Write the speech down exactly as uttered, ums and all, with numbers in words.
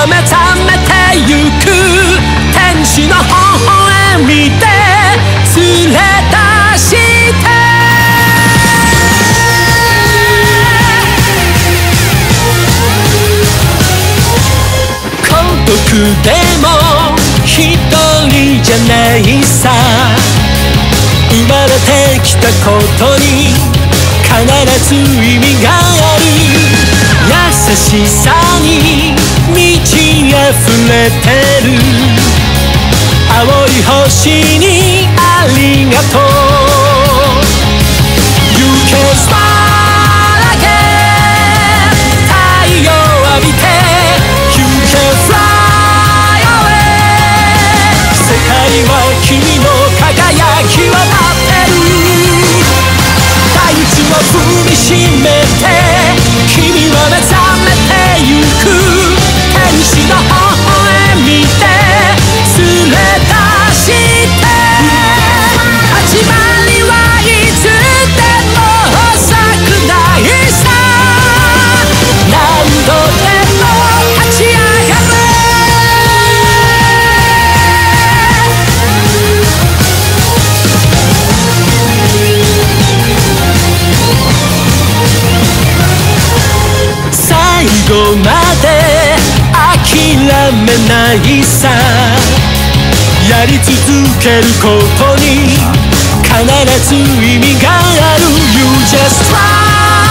目覚めてゆく天使の微笑みで連れ出して孤独でも一人じゃないさ生まれてきたことに必ず意味がある優しさに満ち溢れてる青い星にありがとう You can smile again 太陽浴びて You can fly away 世界は君の輝きを待ってる大地を踏みしめて君は目覚めてゆく天使の微笑みで連れ出して始まりはいつでも遅くないさ何度でも立ち上がる最後まで諦めないさやり続けることに必ず意味がある You just try